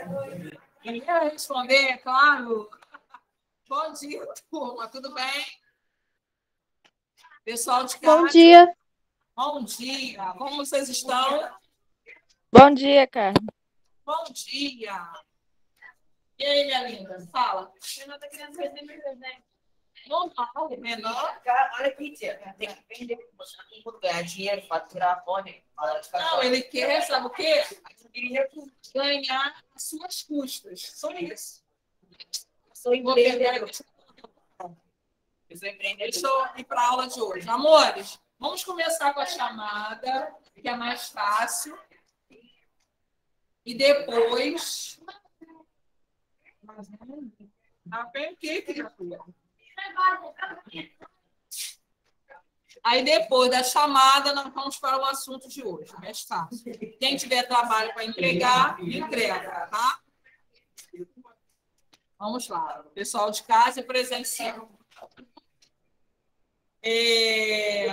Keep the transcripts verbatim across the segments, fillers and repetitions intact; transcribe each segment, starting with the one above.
Ele ia responder, claro. Bom dia, turma, tudo bem? Pessoal de casa. Bom dia. Bom dia. Como vocês estão? Bom dia, Carmen. Bom dia. E aí, minha linda? Fala. Menor da criança vai ter presente. Normal, menor. Olha aqui, tia. Tem que vender, ganhar dinheiro, faturar, pode. Não, ele quer, sabe o quê? Ganhar as suas custas. Só isso. Sou empreendedor. Deixa eu ir para a aula de hoje. Amores, vamos começar com a chamada, que é mais fácil. E depois. Ah, o que, criatura? Aí depois da chamada, nós vamos para o assunto de hoje. Mais fácil. Quem tiver trabalho para entregar, entrega, tá? Vamos lá. Pessoal de casa é presencial. É...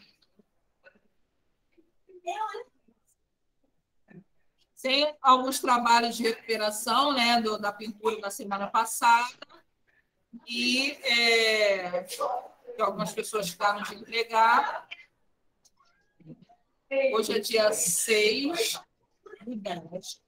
Tem alguns trabalhos de recuperação, né, do, da pintura da semana passada. E é, que algumas pessoas ficaram de entregar. Hoje é dia seis de dez.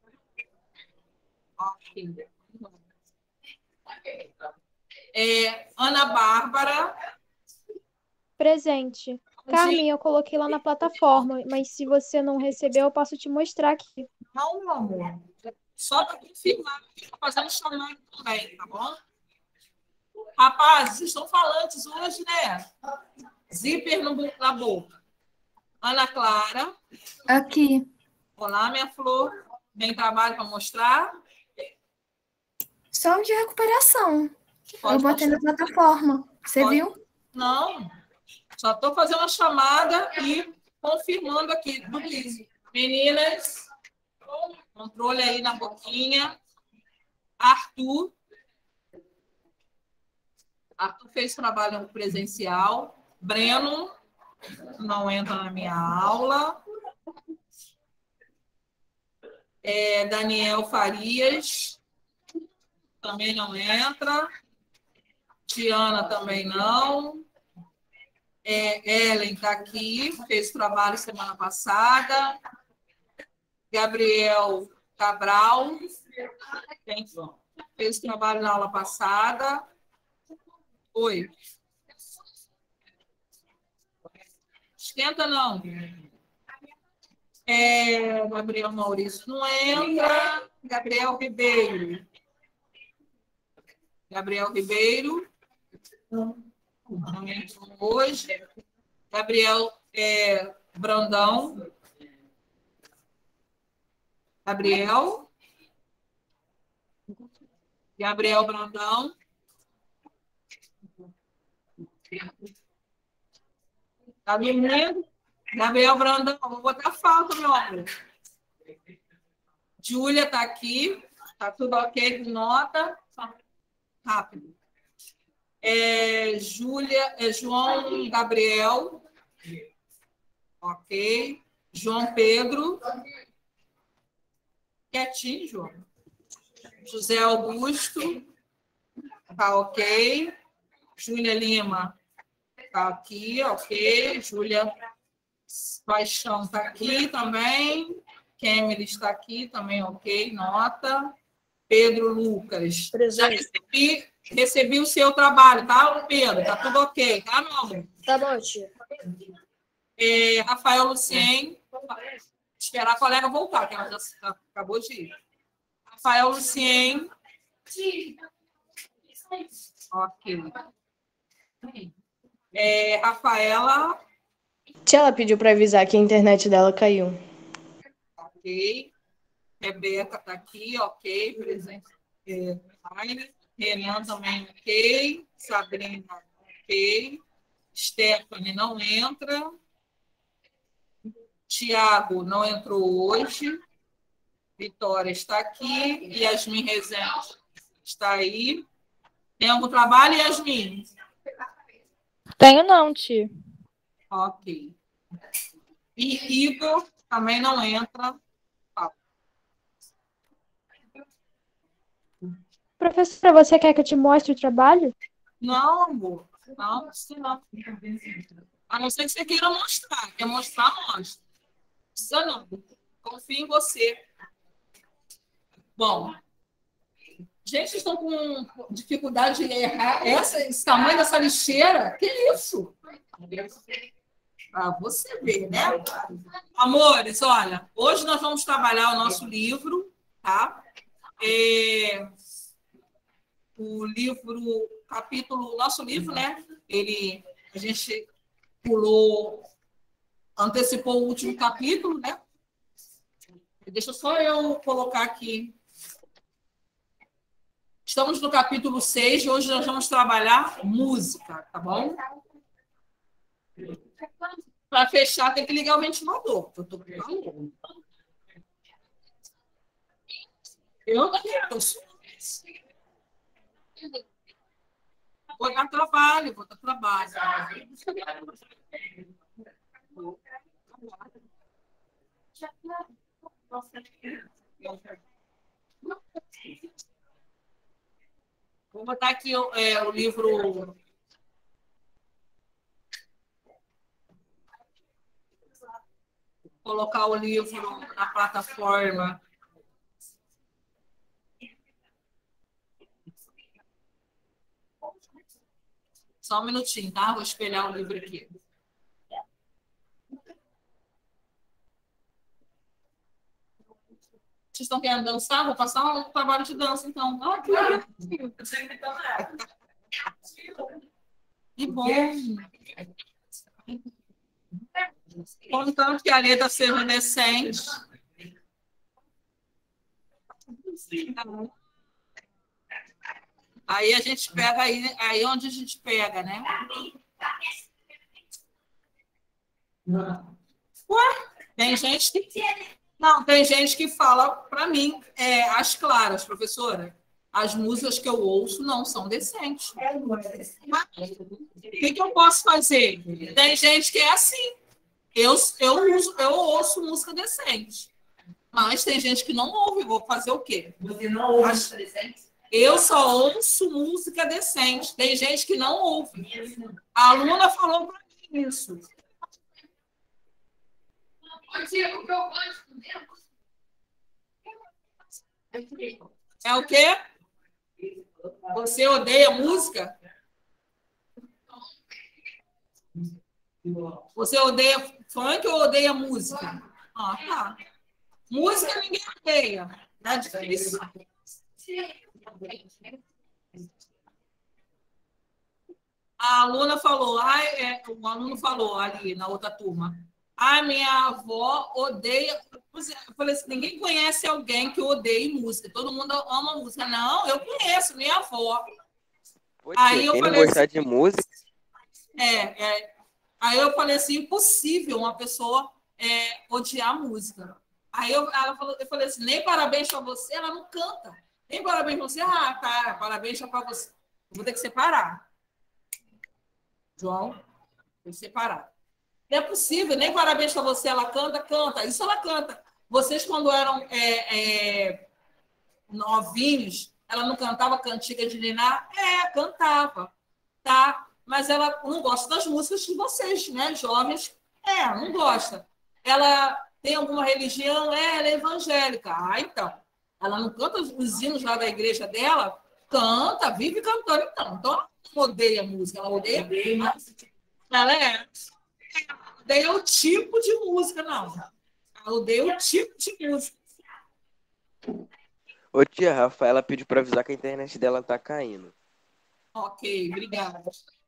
É, Ana Bárbara. Presente. Carmen, eu coloquei lá na plataforma, mas se você não recebeu, eu posso te mostrar aqui. Não, meu amor. Só para confirmar, estou fazendo chamada também, tá bom? Rapazes, vocês estão falantes hoje, né? Zíper no, na boca. Ana Clara. Aqui. Olá, minha flor. Tem trabalho para mostrar? Só um de recuperação. Pode eu botei mostrar. na plataforma. Você Pode. viu? Não. Só estou fazendo a chamada e confirmando aqui. Meninas, controle aí na boquinha. Arthur. Arthur fez trabalho presencial. Breno não entra na minha aula. É, Daniel Farias também não entra. Tiana também não. É, Ellen está aqui, fez trabalho semana passada. Gabriel Cabral fez trabalho na aula passada. Oi. Esquenta, não. É, Gabriel Maurício não entra. Gabriel Ribeiro. Gabriel Ribeiro. Não entrou hoje. Gabriel é, Brandão. Gabriel. Gabriel Brandão. Tá dormindo? Gabriel Brandão, vou botar falta, meu amor. Júlia está aqui. Tá tudo ok de nota. Rápido. É, Júlia, é João Gabriel. Ok. João Pedro. Quietinho, João. José Augusto. Tá ok. Júlia Lima. Tá aqui, ok. Júlia Paixão está aqui também. Kemily está aqui também, ok. Nota. Pedro Lucas. Presente. Já recebi, recebi o seu trabalho, tá, Pedro? Tá tudo ok, tá, meu amor? Tá bom, tia. É, Rafael Lucien. Esperar a colega voltar, que ela já acabou de ir. Rafael Lucien. Ok. É, Rafaela. Tia, ela pediu para avisar que a internet dela caiu. Ok. Rebeca está aqui, ok. Presente. É, Renan também, ok. Sabrina, ok. Stephanie não entra. Tiago não entrou hoje. Vitória está aqui. Yasmin Rezende está aí. Tem algum trabalho, Yasmin? Tenho não, tia. Ok. E Igor também não entra. Professora, você quer que eu te mostre o trabalho? Não, amor. Não, isso não. A não ser que você queira mostrar. Quer mostrar, mostra. Precisa não. Confio em você. Bom, gente, vocês estão com dificuldade de errar essa, esse tamanho dessa lixeira? Que isso? Ah, você vê, né? Amores, olha, hoje nós vamos trabalhar o nosso livro, tá? É, o livro, capítulo, nosso livro, né? Ele, a gente pulou, antecipou o último capítulo, né? Deixa só eu colocar aqui. Estamos no capítulo seis, e hoje nós vamos trabalhar música, tá bom? Para fechar, tem que ligar o ventilador. Eu tô com calor. Eu não sou. Vou dar trabalho, vou dar trabalho. Vou botar aqui é, o livro. Colocar o livro na plataforma. Só um minutinho, tá? Vou espelhar o livro aqui. Vocês estão querendo dançar? Vou passar um trabalho de dança, então. Ah, que legal. Que bom. Contanto que a letra seja decente. Aí a gente pega aí, aí onde a gente pega, né? Ué, tem gente que... Não, tem gente que fala para mim, é, as claras, professora, as músicas que eu ouço não são decentes. Mas, o que, que eu posso fazer? Tem gente que é assim. Eu, eu, uso, eu ouço música decente. Mas tem gente que não ouve. Vou fazer o quê? Você não ouve música decente? Eu só ouço música decente. Tem gente que não ouve. A aluna falou para mim isso. É o quê? Você odeia música? Você odeia funk ou odeia música? Ah, tá. Música ninguém odeia. Tá difícil. A aluna falou, ai, é, o aluno falou ali na outra turma. A minha avó odeia. Eu falei assim, ninguém conhece alguém que odeie música. Todo mundo ama música. Não, eu conheço, minha avó. Poxa, aí eu quem não falei gostar assim, de música... É, é. Aí eu falei assim, impossível uma pessoa é, odiar música. Aí eu, ela falou, eu falei assim, nem parabéns para você, ela não canta. Nem parabéns para você, ah, tá, parabéns para você. Eu vou ter que separar. João, tem que separar. Não é possível, nem parabéns para você, ela canta, canta. Isso ela canta. Vocês, quando eram é, é, novinhos, ela não cantava cantiga de niná? É, cantava. Tá? Mas ela não gosta das músicas de vocês, né? Jovens, é, não gosta. Ela tem alguma religião? É, ela é evangélica. Ah, então. Ela não canta os hinos lá da igreja dela? Canta, vive cantando, então. Então, ela não odeia música, ela odeia. Ela é. Ela odeia o tipo de música, não. Ela odeia o tipo de música. Ô tia, a Rafaela pediu pra avisar que a internet dela tá caindo. Ok, obrigada.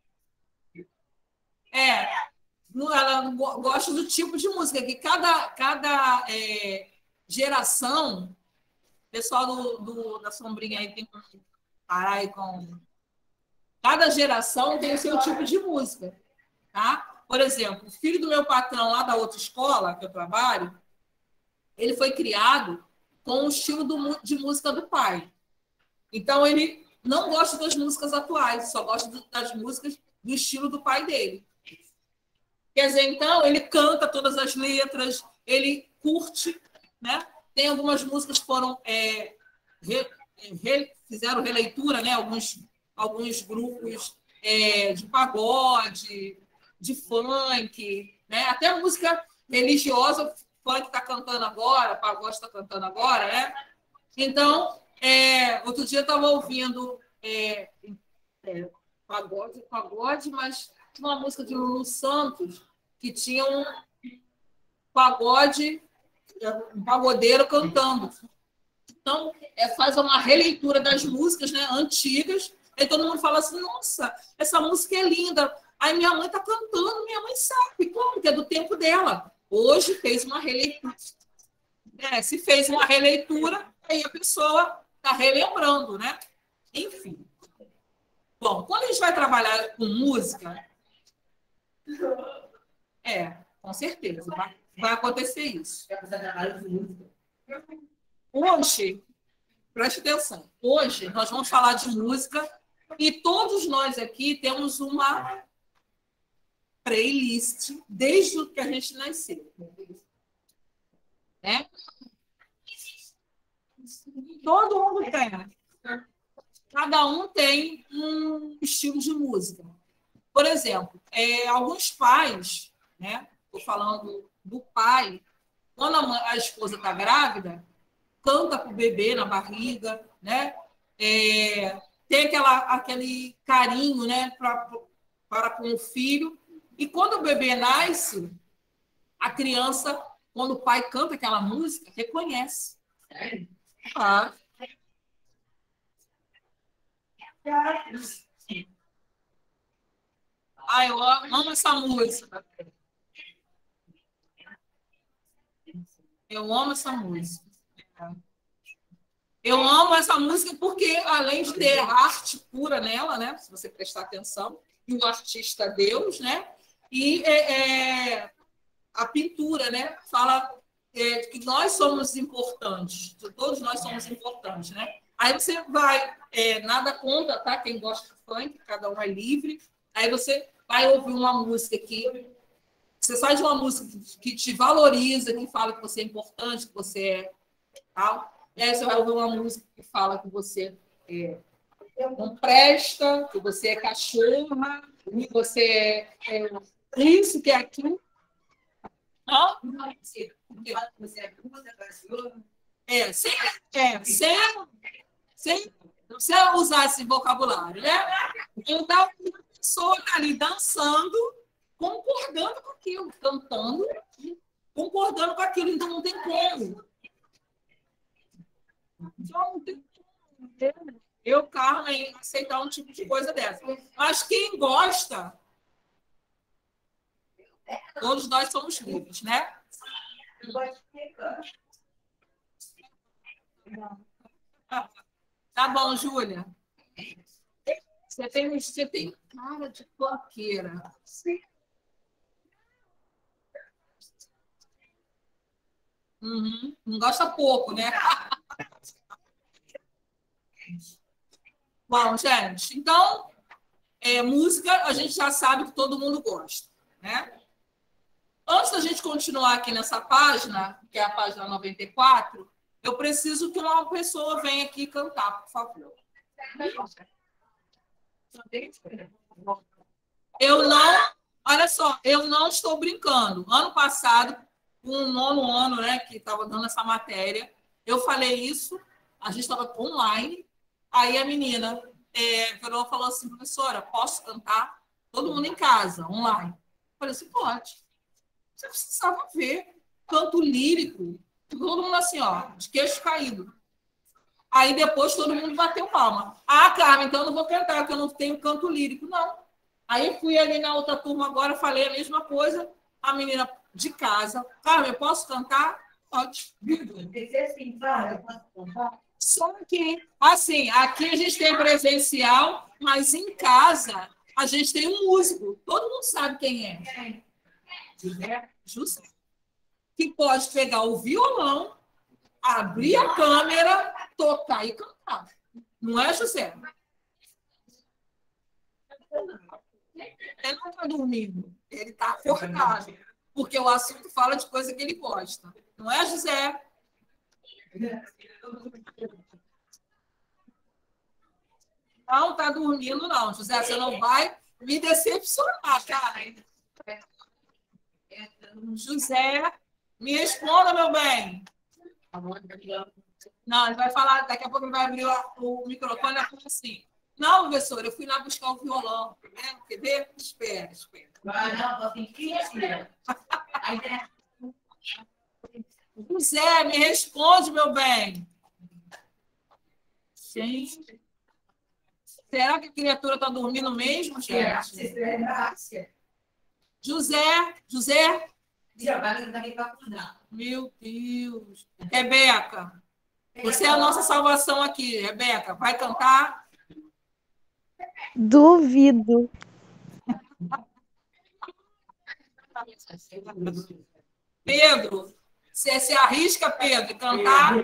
É, ela gosta do tipo de música, que cada, cada é, geração, pessoal do, do, da sombrinha aí tem que parar aí com... Cada geração tem o seu tipo de música, tá? Por exemplo, o filho do meu patrão lá da outra escola que eu trabalho, ele foi criado com o estilo do, de música do pai. Então, ele não gosta das músicas atuais, só gosta das músicas do estilo do pai dele. Quer dizer, então, ele canta todas as letras, ele curte, né? Tem algumas músicas que foram é, re, re, fizeram releitura, né? Alguns, alguns grupos é, de pagode, de funk, né? Até música religiosa, funk está cantando agora, pagode está cantando agora, né? Então, é, outro dia eu estava ouvindo é, é, pagode, pagode, mas tinha uma música de Lulu Santos que tinha um pagode, um pagodeiro cantando. Então, é, faz uma releitura das músicas, né, antigas, aí todo mundo fala assim, nossa, essa música é linda. Aí minha mãe está cantando, minha mãe sabe como, que é do tempo dela. Hoje fez uma releitura. É, se fez uma releitura, aí a pessoa está relembrando, né? Enfim. Bom, quando a gente vai trabalhar com música, é, com certeza, vai, vai acontecer isso. Hoje, preste atenção, hoje nós vamos falar de música e todos nós aqui temos uma playlist desde o que a gente nasceu. Né? Todo mundo tem. Cada um tem um estilo de música. Por exemplo, é, alguns pais, né? Estou falando do pai, quando a, mãe, a esposa está grávida, canta para o bebê na barriga, né? É, tem aquela, aquele carinho, né? Pra, para com o filho. E quando o bebê nasce, a criança, quando o pai canta aquela música, reconhece. Ah. Ah, eu amo essa música. Eu amo essa música. Eu amo essa música porque, além de ter arte pura nela, né? Se você prestar atenção, e o artista Deus, né? E é, é, a pintura, né? Fala é, que nós somos importantes, todos nós somos importantes, né? Aí você vai, é, nada contra, tá? Quem gosta de funk, cada um é livre. Aí você vai ouvir uma música que você sai de uma música que te valoriza, que fala que você é importante, que você é tal. E aí você vai ouvir uma música que fala que você é, não presta, que você é cachorra, que você é, é isso, que é aquilo. Não? É, sem, é, sem, sem, sem usar esse vocabulário, né? Então, a pessoa está ali dançando, concordando com aquilo, cantando, concordando com aquilo, então não tem como. Então, não tem como. Eu, Carmen, aceitar um tipo de coisa dessa. Mas quem gosta, todos nós somos livres, né? Tá bom, Júlia. Você tem, você tem cara de funkeira. Uhum. Não gosta pouco, né? Bom, gente, então, é, música a gente já sabe que todo mundo gosta, né? Antes da gente continuar aqui nessa página, que é a página noventa e quatro, eu preciso que uma pessoa venha aqui cantar, por favor. Eu não, olha só, eu não estou brincando. Ano passado, no nono ano, né, que estava dando essa matéria, eu falei isso, a gente estava online, aí a menina é, virou e falou assim, professora, posso cantar? Todo mundo em casa, online. Eu falei assim, pode. Você precisava ver canto lírico, todo mundo assim, ó, de queixo caído. Aí depois todo mundo bateu palma. Ah, Carmen, então eu não vou cantar, porque eu não tenho canto lírico. Não. Aí fui ali na outra turma agora, falei a mesma coisa, a menina de casa, Carmen, eu posso cantar? Pode. Só que, assim, aqui a gente tem presencial, mas em casa a gente tem um músico. Todo mundo sabe quem é. José. Que pode pegar o violão, abrir a câmera, tocar e cantar. Não é, José? Ele não está dormindo, ele está acordado, porque o assunto fala de coisa que ele gosta. Não é, José? Não está dormindo, não. José, você não vai me decepcionar, cara. José, me responda, meu bem. Não, ele vai falar, daqui a pouco ele vai abrir o, o microfone e vai falar assim. Não, professor, eu fui lá buscar o violão. Né? Quer ver? Espera, espera. Vai, não, tem que ir. José, me responde, meu bem. Gente. Será que a criatura está dormindo mesmo, gente? José, José. Meu Deus. Rebeca, você é a nossa salvação aqui. Rebeca, vai cantar? Duvido. Pedro, você se arrisca, Pedro, cantar?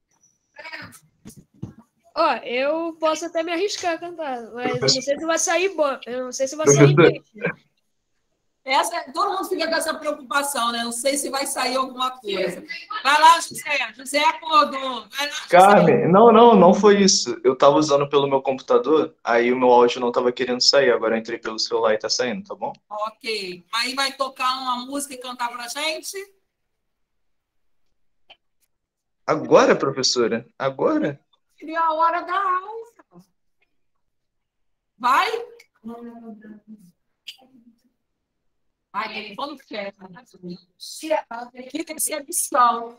Ó, eu posso até me arriscar a cantar, mas eu não sei se vai sair bom. Eu não sei se vai sair bem. Essa, todo mundo fica com essa preocupação, né? Não sei se vai sair alguma coisa. Vai lá, José. José acordou. Vai lá, José. Carmen, não, não, não foi isso. Eu tava usando pelo meu computador, aí o meu áudio não tava querendo sair. Agora eu entrei pelo celular e tá saindo, tá bom? Ok. Aí vai tocar uma música e cantar pra gente? Agora, professora? Agora? Seria a hora da aula. Vai? Ai, quando quer. Que decepção.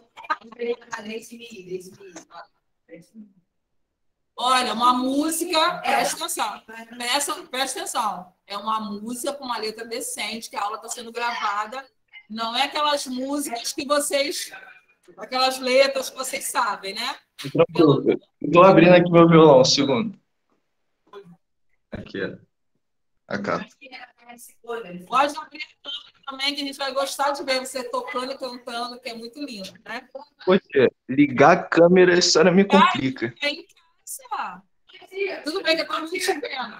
Olha, uma música, presta atenção, presta, presta atenção. É uma música com uma letra decente, que a aula está sendo gravada. Não é aquelas músicas que vocês, aquelas letras que vocês sabem, né? Tranquilo. Tô abrindo aqui meu violão, um segundo. Aqui, ó. Acá. Pode abrir a câmera também, que a gente vai gostar de ver você tocando e cantando, que é muito lindo, né? Poxa, ligar a câmera, isso não me complica. É em casa. Tudo bem que eu estou me vendo.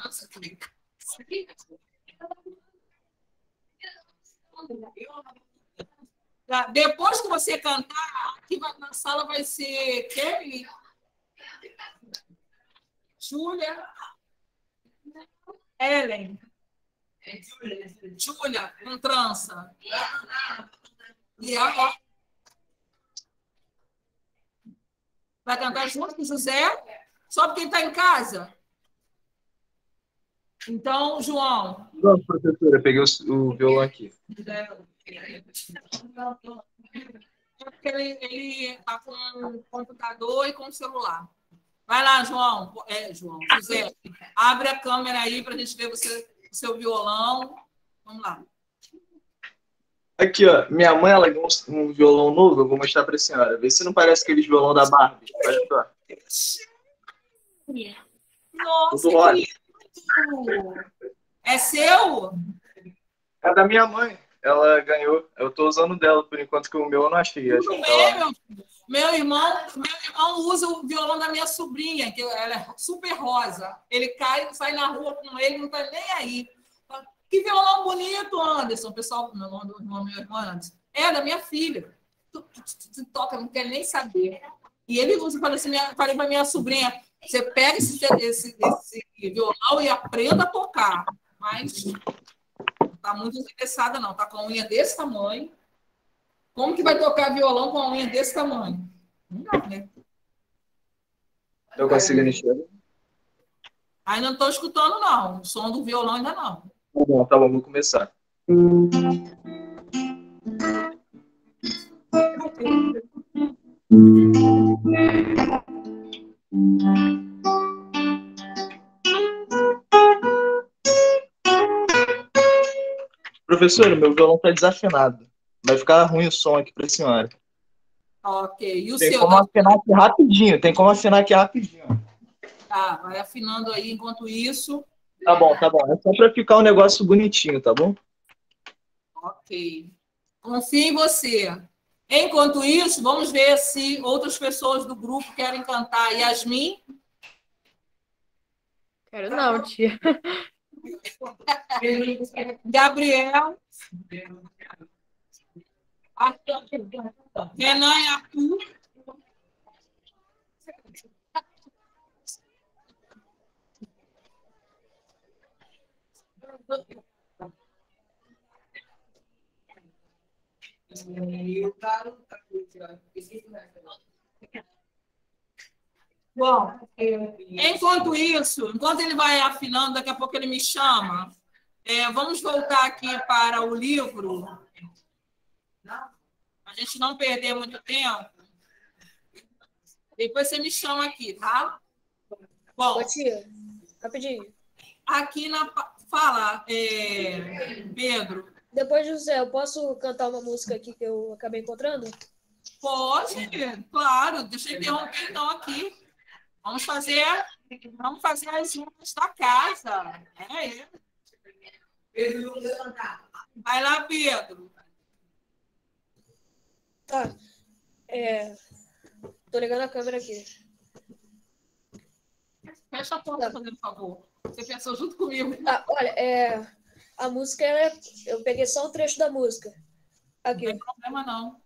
Tá, depois que você cantar, aqui vai- na sala vai ser Kelly, Júlia, Ellen, Júlia, com trança. E ela vai cantar junto com o José, só porque ele está em casa. Então, João. Não, professora, eu peguei o, o violão aqui. Porque ele, ele está com o computador e com o celular. Vai lá, João. É, João. José, abre a câmera aí para a gente ver você, o seu violão. Vamos lá. Aqui, ó. Minha mãe, ela ganhou um, um violão novo, eu vou mostrar pra senhora. Vê se não parece aqueles violão da Barbie. Olha só. Nossa, Tudo rosa. que lindo! É seu? É da minha mãe. Ela ganhou. Eu tô usando dela, por enquanto que o meu eu não achei. Acho Tudo que tá bem, lá. meu filho. Meu irmão, meu irmão usa o violão da minha sobrinha, que ela é super rosa. Ele cai, sai na rua com ele, não tá nem aí. Que violão bonito, Anderson. O pessoal, meu irmão, meu, meu irmão Anderson. É, da minha filha. Tu, tu, tu, tu toca, não quer nem saber. E ele usa, falei assim, minha, falei pra minha sobrinha, você pega esse, esse, esse violão e aprenda a tocar. Mas não tá muito interessada, não. Tá com a unha desse tamanho. Como que vai tocar violão com a unha desse tamanho? Não dá, né? Eu consigo enxergar. Ainda não estou escutando, não. O som do violão ainda não. Tá bom, tá bom, vou começar. Professor, meu violão tá desafinado. Vai ficar ruim o som aqui pra senhora. Ok. E o Tem seu? como afinar aqui rapidinho. Tem como afinar aqui rapidinho. Tá, vai afinando aí enquanto isso. Tá bom, tá bom. É só pra ficar um negócio bonitinho, tá bom? Ok. Confio em você. Enquanto isso, vamos ver se outras pessoas do grupo querem cantar. Yasmin? Quero não, tia. Gabriel? Renan e Arthur? Bom, enquanto isso, enquanto ele vai afinando, daqui a pouco ele me chama. É, vamos voltar aqui para o livro. A gente não perder muito tempo. Depois você me chama aqui, tá? Bom, Ô, tia, rapidinho. aqui na... Fala, é, Pedro. Depois, José, eu posso cantar uma música aqui que eu acabei encontrando? Pode, claro. Deixa eu interromper então aqui. Vamos fazer, vamos fazer as unhas da casa. É, é. Vai lá, Pedro. Tá. É... Tô ligando a câmera aqui. Fecha a porta, fazendo favor. Você pensou junto comigo. Ah, olha, é... a música, ela é... eu peguei só um trecho da música. Não Aqui. tem problema, não.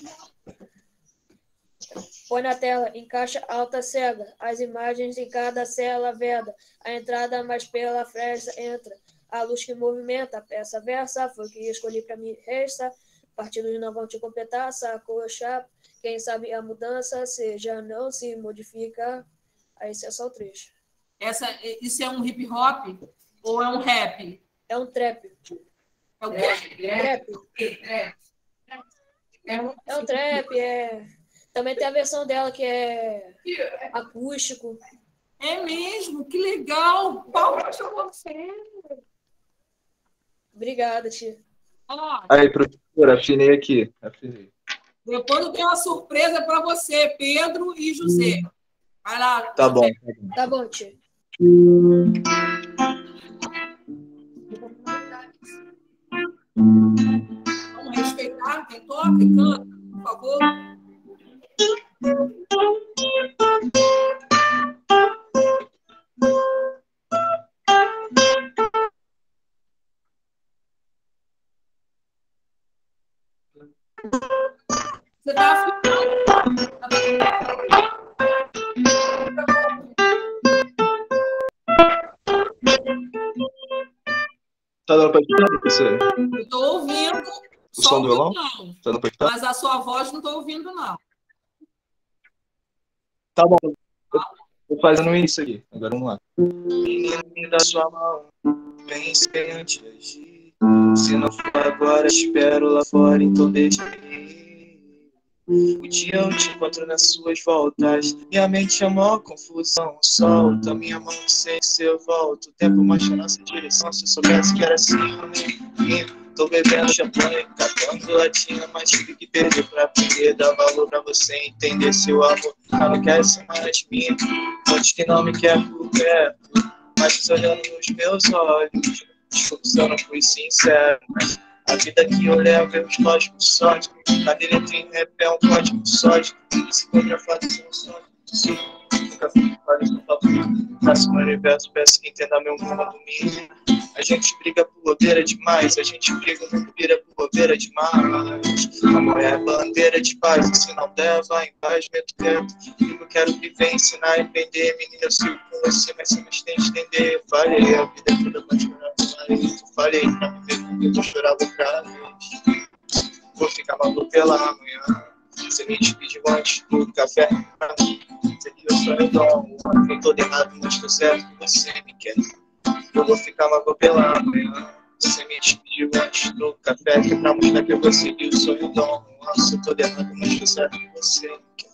Põe na tela, encaixa alta cega, as imagens em cada cela veda, a entrada mais pela fresta entra, a luz que movimenta, a peça versa, foi o que escolhi para mim resta, partidos não vão te completar, sacou a chapa, quem sabe a mudança, seja não se modifica, aí esse é só o trecho. Essa, isso é um hip hop ou é um rap? É um trap. É o quê? Trap. É um trap, é... Também tem a versão dela que é acústico. É mesmo, que legal. Palmas para você. Obrigada, tia. Ó, Aí, professora, afinei aqui. Afinei. depois eu tenho uma surpresa para você, Pedro e José. Vai lá. Tá bom. José. Tá bom, tia. Vamos respeitar quem toca e canta, por favor. Você está afinando. Tá dando pra escutar, professora? Eu estou ouvindo O só som o do violão? violão, Tá dando pra escutar? mas a sua voz não estou ouvindo, não. Tá bom. Tô fazendo isso aqui. Agora vamos lá. Menino, me dá sua mão. Pensei antes de agir. Se não for agora, espero lá fora, então deixa eu ir. O dia eu te encontro nas suas voltas. Minha mente é mó confusão. Solta minha mão, sei se eu volto. O tempo mostra nossa direção. Se eu soubesse que era assim, eu nem ia. Tô bebendo champanhe, catando latinha, mas tive que perder pra aprender. Dar valor pra você entender seu amor. Ela não quer ser mais minha. Antes que não me quer por perto, mas olhando nos meus olhos. Desculpa se eu não fui sincero, mas a vida que eu levo é um código sódio. Cada letra em rap é um código sódio. Se fotografado são sonhos. Nunca fui fora do papo. Faço meu universo, peço que entenda meu mundo mínimo. A gente briga por bobeira demais. A gente briga não vira por bobeira demais. Amor é bandeira de paz. E se não der, vai em paz, meto quieto. Eu quero viver, ensinar e aprender. Menina, eu sigo com você, mas você mais tem que entender. Eu falei, a vida é toda pra chorar. Eu falei pra me ver porque eu chorava outra vez. Vou ficar maluco pela manhã. Você me despediu antes do café. Você que eu sou eu dom. Eu tô errado, mas tô certo que você me quer. Eu vou ficar maluco pela manhã. Você me despediu antes do café. Que pra mostrar que eu consegui o sonho dom. Nossa, eu tô errado, mas tô certo que você me quer.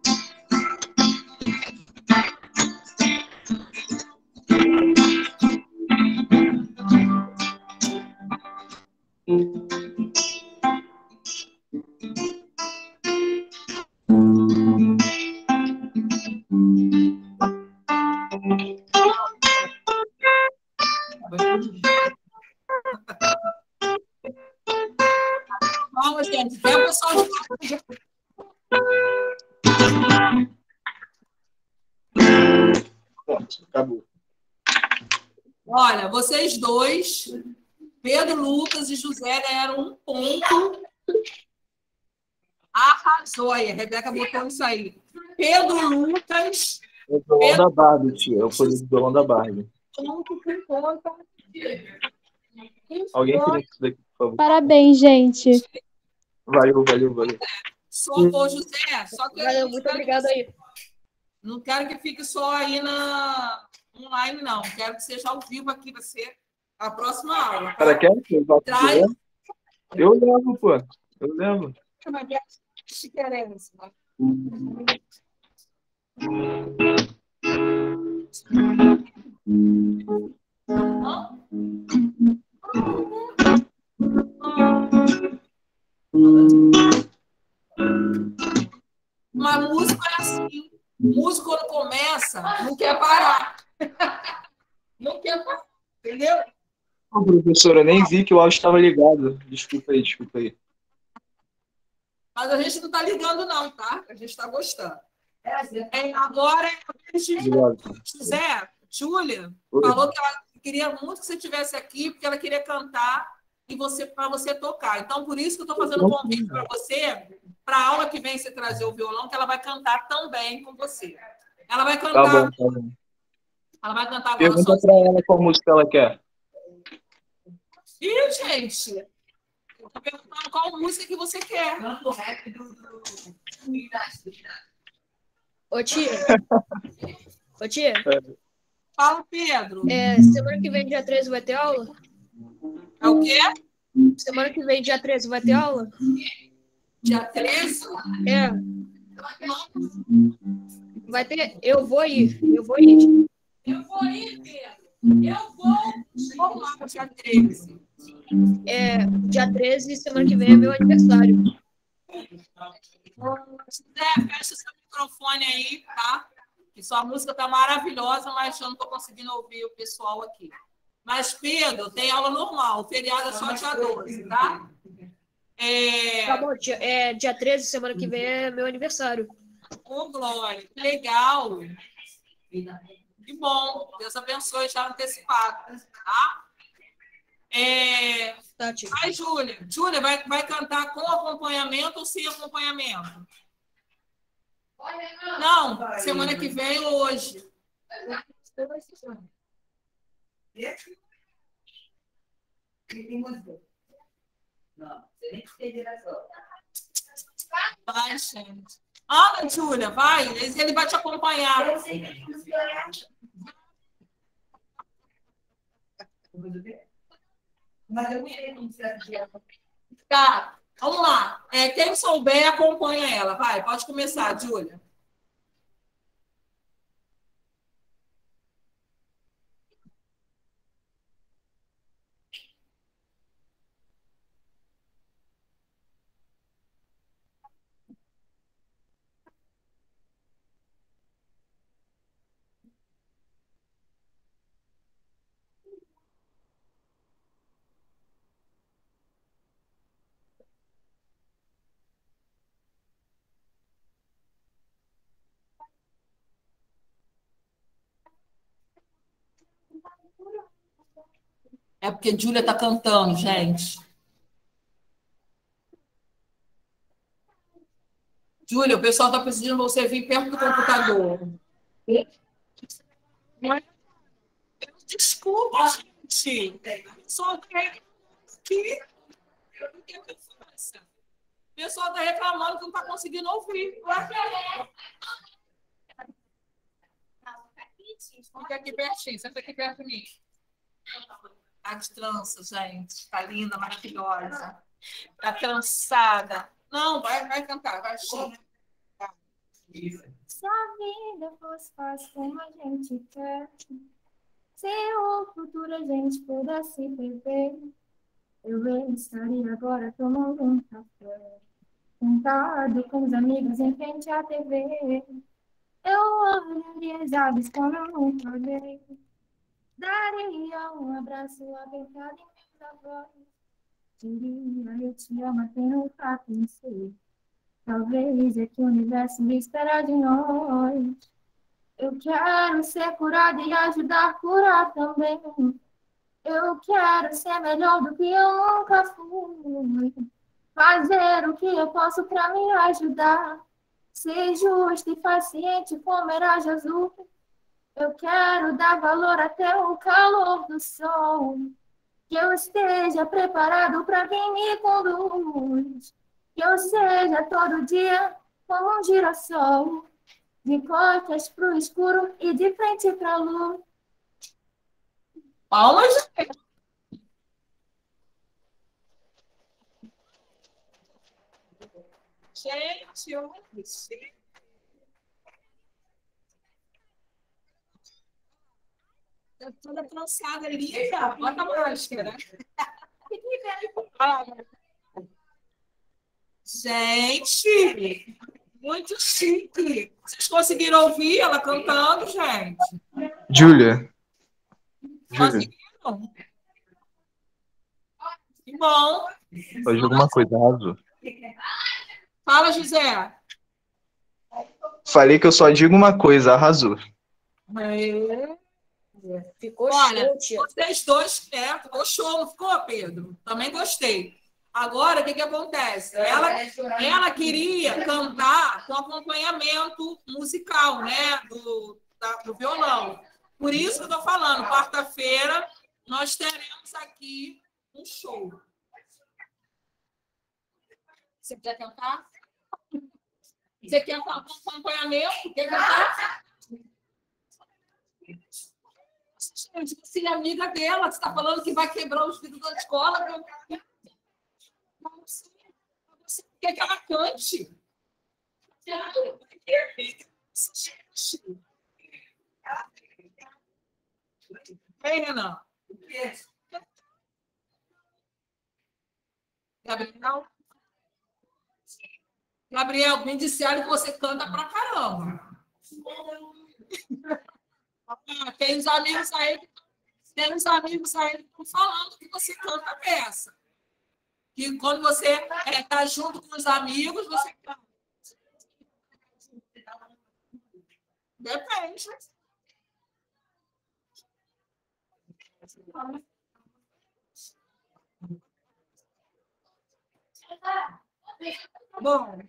Vamos, gente. Vem o pessoal de... Pronto, acabou. Olha, vocês dois, Pedro, Lucas e José, ganharam um ponto. Arrasou aí. A Rebeca botou isso aí. Pedro, Lucas, É o violão da Barbie, tia. É o folha do violão da Barbie. ponto por conta Alguém tira isso daqui, por favor. Parabéns, gente. Valeu, valeu, valeu. Só, ô, José, só que eu Valeu, não muito quero obrigado que- aí. Não quero que fique só aí na online, não. Quero que seja ao vivo aqui, vai ser a próxima aula. Cara, quer que eu vá Traz. fazer? Eu levo, pô. Eu levo. Chiquerência. Uma música é assim. Músico, quando começa, não quer parar. Não quer parar, entendeu? Ô, professora, eu nem vi que o áudio estava ligado. Desculpa aí, desculpa aí. Mas a gente não está ligando, não, tá? A gente está gostando. É, agora, Obrigado. José, Júlia, Oi. falou que ela queria muito que você estivesse aqui, porque ela queria cantar e você para você tocar. Então, por isso que eu estou fazendo um convite para você, para a aula que vem você trazer o violão, que ela vai cantar também com você. Ela vai Tá cantar, bom, tá bom. ela vai cantar agora Pergunta sozinha. pra ela qual música ela quer. Ih, gente, eu estou perguntando qual música que você quer. Ô, tia. Ô, tia. Fala, Pedro. É, semana que vem, dia treze, vai ter aula? É o quê? Semana que vem, dia treze, vai ter aula? Dia treze? É. Vai ter. Eu vou ir. Eu vou ir. Eu vou ir, Pedro. Eu vou. Vou lá, dia treze. É, dia treze, semana que vem é meu aniversário. José, fecha seu microfone aí, tá? Que sua música tá maravilhosa, mas eu não estou conseguindo ouvir o pessoal aqui. Mas, Pedro, tem aula normal. O feriado é só dia doze, tá? É... Tá bom, tia. É, dia treze, semana que vem é meu aniversário. Ô, Glória, que legal. Que bom. Deus abençoe já antecipado, tá? É... Tá, tia. Vai, Júlia. Júlia, vai, vai cantar com acompanhamento ou sem acompanhamento? Não, semana que vem ou hoje. Vai, gente. Anda, Júlia, vai. Ele vai te acompanhar. Tá, vamos lá. É, quem souber, acompanha ela. Vai, pode começar, Júlia. É porque Júlia tá cantando, gente. Júlia, o pessoal tá pedindo você vir perto do computador. Desculpa, gente. Só que aqui. O que eu faço? O pessoal tá reclamando que não tá conseguindo ouvir. Fica aqui pertinho, senta aqui perto de mim. Tá de trança, gente. Tá linda, maravilhosa. Tá cansada. Não, vai, vai cantar, vai sim. Se a vida fosse fácil como a gente quer, se o futuro a gente pudesse prever, eu estaria agora tomando um café, sentado com os amigos em frente à T V. Eu olharia as aves como eu nunca olhei, daria um abraço apertado em meus avós, diria eu te amo até nunca pensei. Talvez é que o universo me espera de nós. Eu quero ser curada e ajudar a curar também. Eu quero ser melhor do que eu nunca fui. Fazer o que eu posso para me ajudar. Ser justo e paciente como era Jesus. Eu quero dar valor até o calor do sol. Que eu esteja preparado para quem me conduz. Que eu seja todo dia como um girassol, de costas pro escuro e de frente pra luz. Palmas. Gente, olha isso. Tá toda trançada ali, bota a máscara. Gente, muito chique. Vocês conseguiram ouvir ela cantando, gente? Júlia. Júlia, Conseguiram? Que bom. pode alguma coisa, arrasou. Fala, José. Falei que eu só digo uma coisa, arrasou. É. Ficou Olha, show, tia. vocês dois, é, ficou show, não ficou, Pedro? Também gostei. Agora, o que que acontece? Ela, ela queria cantar com acompanhamento musical, né? Do, da- do violão. Por isso que eu estou falando, quarta-feira nós teremos aqui um show. Você quer cantar? Você quer cantar com acompanhamento? Quer cantar? Gente, você é amiga dela, você está falando que vai quebrar os vidros da escola. meu- Não, você você quer que ela cante? Gente. Ei, Renan. Gabriel? Gabriel, me disseram que você canta pra caramba. Ah, tem uns amigos aí, tem uns amigos aí que estão falando que você canta a peça. Que quando você está junto com os amigos, você canta. Depende. Bom.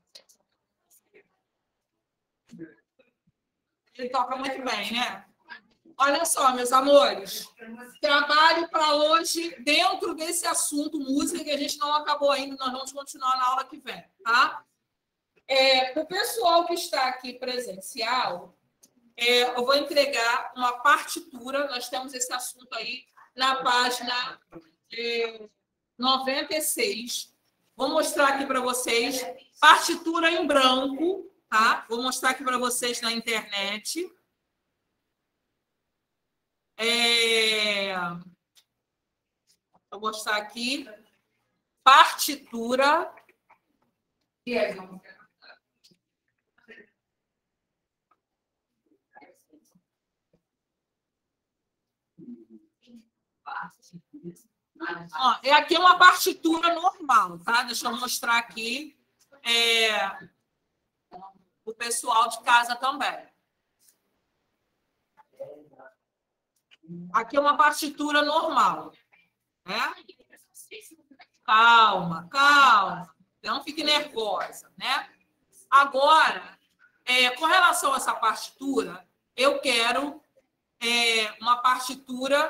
Ele toca muito bem, né? Olha só, meus amores. Trabalho para hoje dentro desse assunto música que a gente não acabou ainda, nós vamos continuar na aula que vem, tá? É, o pessoal que está aqui presencial, é, eu vou entregar uma partitura, nós temos esse assunto aí na página é, noventa e seis. Vou mostrar aqui para vocês, partitura em branco, tá? Vou mostrar aqui para vocês na internet. É... Vou mostrar aqui, partitura. Ó, é aqui uma partitura normal, tá? Deixa eu mostrar aqui é, o pessoal de casa também. Aqui é uma partitura normal, né? Calma, calma. Não fique nervosa, né? Agora, é, com relação a essa partitura, eu quero é, uma partitura...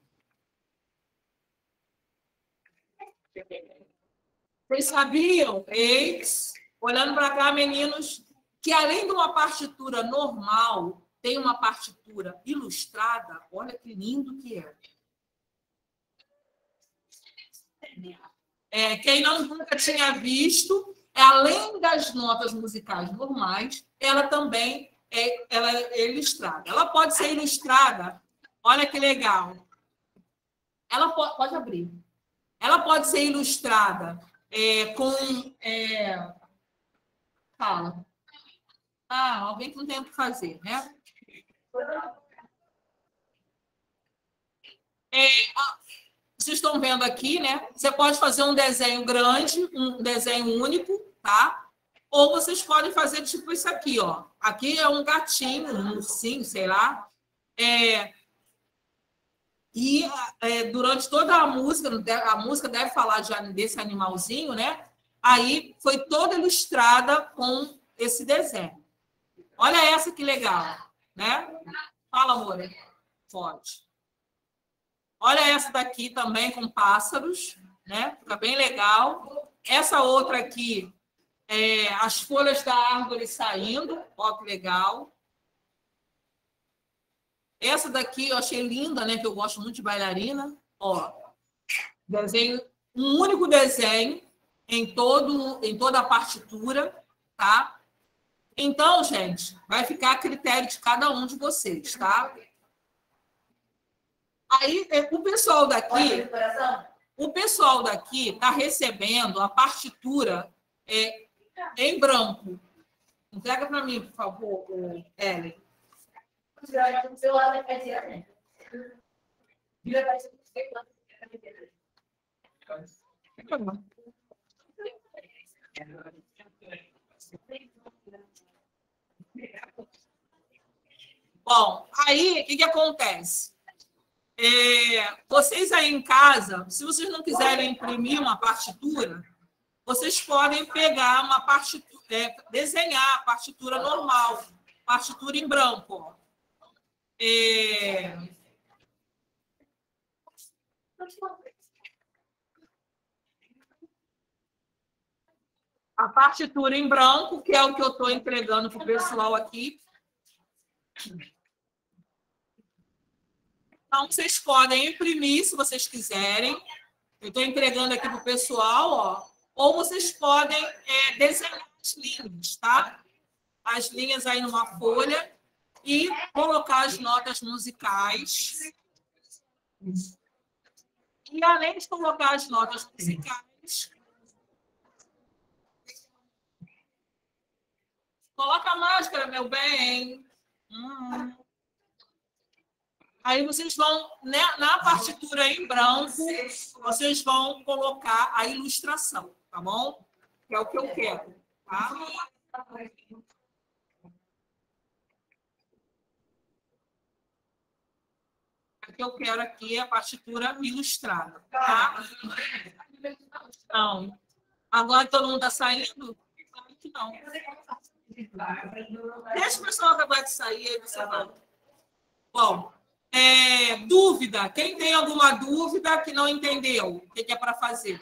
Vocês sabiam, eis, olhando para cá, meninos, que além de uma partitura normal, tem uma partitura ilustrada? Olha que lindo que é. É, quem não nunca tinha visto, além das notas musicais normais, ela também é, ela é ilustrada. Ela pode ser ilustrada, olha que legal. Ela pode, pode abrir. Ela pode ser ilustrada é, com... É... Fala. Ah, alguém que não tem o que fazer, né? É, vocês estão vendo aqui, né? Você pode fazer um desenho grande, um desenho único, tá? Ou vocês podem fazer tipo isso aqui, ó. Aqui é um gatinho, um ursinho, sei lá. É, e é, durante toda a música, a música deve falar já desse animalzinho, né? Aí foi toda ilustrada com esse desenho. Olha essa que legal, né? Fala, amor. Pode. Olha essa daqui também com pássaros, né? Fica bem legal. Essa outra aqui, é, as folhas da árvore saindo, ó que legal. Essa daqui eu achei linda, né? Que eu gosto muito de bailarina. Ó, desenho, um único desenho em, todo, em toda a partitura, tá? Então, gente, vai ficar a critério de cada um de vocês, tá? Aí, o pessoal daqui, o pessoal daqui está recebendo a partitura é, em branco. Entrega para mim, por favor, Ellen. Bom, aí, o que, que acontece? É, vocês aí em casa, se vocês não quiserem imprimir uma partitura, vocês podem pegar uma partitura, é, desenhar a partitura normal, partitura em branco. Ó. É... A partitura em branco, que é o que eu estou entregando para o pessoal aqui. Então, vocês podem imprimir, se vocês quiserem. Eu estou entregando aqui para o pessoal, ó. Ou vocês podem é, desenhar as linhas, tá? As linhas aí numa folha e colocar as notas musicais. E, além de colocar as notas musicais, coloca a máscara, meu bem. Hum. Aí vocês vão, né, na partitura em branco, vocês vão colocar a ilustração, tá bom? Que é o que eu quero, tá? O que eu quero aqui é a partitura ilustrada, tá? Não. Agora todo mundo está saindo? Não. Deixa o pessoal acabar de sair, aí você vai. Bom, é, dúvida. Quem tem alguma dúvida que não entendeu? O que é para fazer?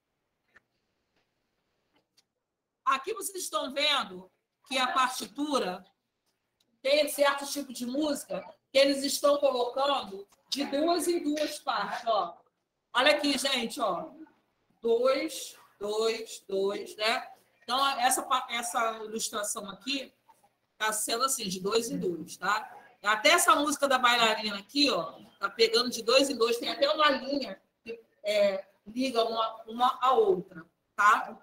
Aqui vocês estão vendo que a partitura tem certo tipo de música que eles estão colocando de duas em duas partes. Ó. Olha aqui, gente. Ó. Dois, dois, dois, né? Então, essa, essa ilustração aqui está sendo assim, de dois em dois, tá? Até essa música da bailarina aqui, ó, tá pegando de dois em dois, tem até uma linha que é, liga uma, uma à outra, tá?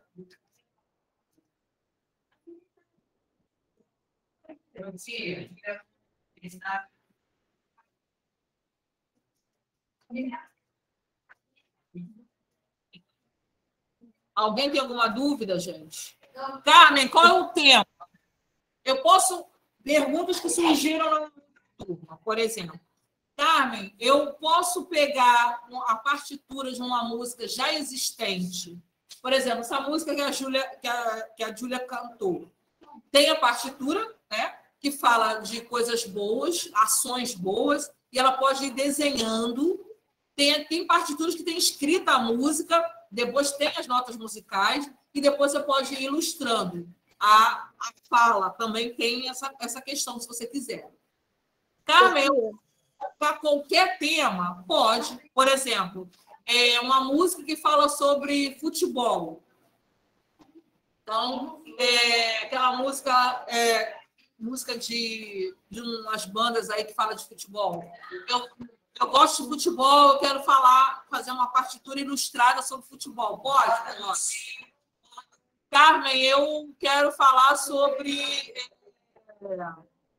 Alguém tem alguma dúvida, gente? Carmen, qual é o tema? Eu posso... Perguntas que surgiram na turma, por exemplo. Carmen, eu posso pegar a partitura de uma música já existente. Por exemplo, essa música que a Júlia, que a, que a Júlia cantou. Tem a partitura, né, que fala de coisas boas, ações boas, e ela pode ir desenhando. Tem, tem partituras que tem escrita a música, depois tem as notas musicais, e depois você pode ir ilustrando. A, a fala também tem essa, essa questão, se você quiser. Carmen, para qualquer tema, pode. Por exemplo, é uma música que fala sobre futebol. Então, é, aquela música, é, música de, de umas bandas aí que fala de futebol. Eu, eu gosto de futebol, eu quero falar, fazer uma partitura ilustrada sobre futebol. Pode? Pode. Carmen, eu quero falar sobre é,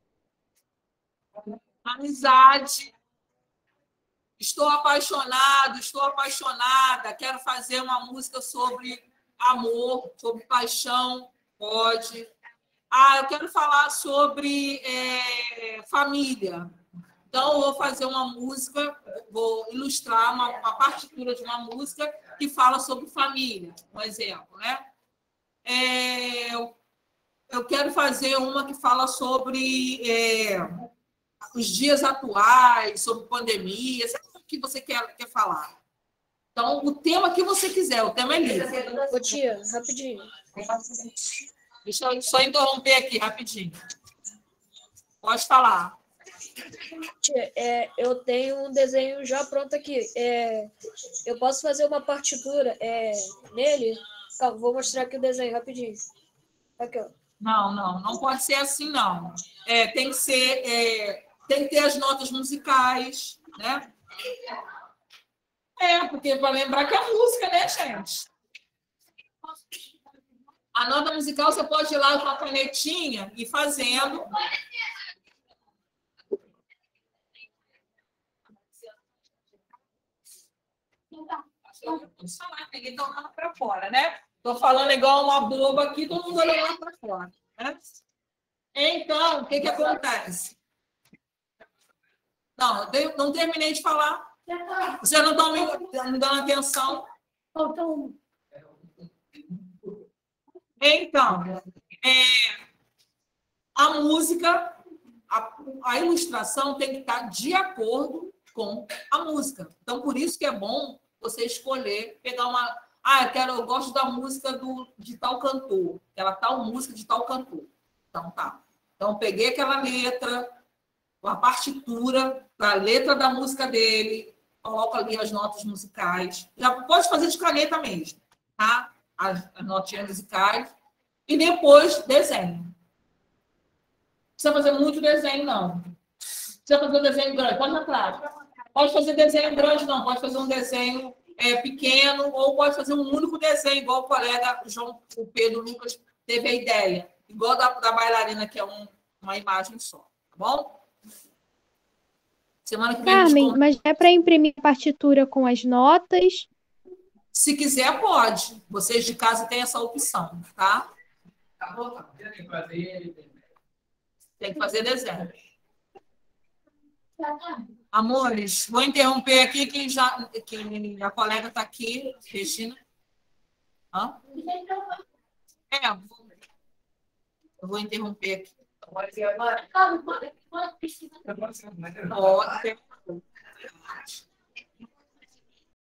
amizade. Estou apaixonado, estou apaixonada. Quero fazer uma música sobre amor, sobre paixão. Pode. Ah, eu quero falar sobre é, família. Então, eu vou fazer uma música, vou ilustrar uma, uma partitura de uma música que fala sobre família, um exemplo, né? É, eu quero fazer uma que fala sobre é, os dias atuais, sobre pandemia, que você quer, quer falar. Então, o tema que você quiser, o tema é livre. Ô, tia, rapidinho. Deixa eu só interromper aqui, rapidinho. Pode falar. Tia, é, eu tenho um desenho já pronto aqui. É, eu posso fazer uma partitura é, nele? Calma, vou mostrar aqui o desenho rapidinho. Aqui, ó. Não, não, não pode ser assim, não. É, tem que ser, é, tem que ter as notas musicais, né? É, porque para lembrar que é música, né, gente? A nota musical você pode ir lá com a canetinha e fazendo. Ninguém está olhando para fora, né? Estou falando igual uma boba aqui, todo mundo olhando para fora. Né? Então, o que, que acontece? Não, eu não terminei de falar. Você não está me, me dando atenção. Então, é, a música, a, a ilustração tem que estar de acordo com a música. Então, por isso que é bom você escolher, pegar uma... Ah, eu, quero, eu gosto da música do, de tal cantor, aquela tal música de tal cantor. Então, tá. Então, peguei aquela letra, a partitura, a letra da música dele, coloco ali as notas musicais. Já pode fazer de caneta mesmo, tá? As, as notinhas musicais. E depois, desenho. Não precisa fazer muito desenho, não. Não precisa fazer um desenho grande. Pode entrar. Pode fazer desenho grande, não. Pode fazer um desenho é, pequeno, ou pode fazer um único desenho, igual o colega João, o Pedro Lucas teve a ideia. Igual da, da bailarina, que é um, uma imagem só. Tá bom? Semana que vem. Carmen, mas é para imprimir a partitura com as notas? Se quiser, pode. Vocês de casa têm essa opção, tá? Tá bom, tá. Tem que fazer, tem que fazer desenho. Amores, vou interromper aqui, que, já, que a colega está aqui, Regina. Hã? É, eu vou, eu vou interromper aqui. Pode.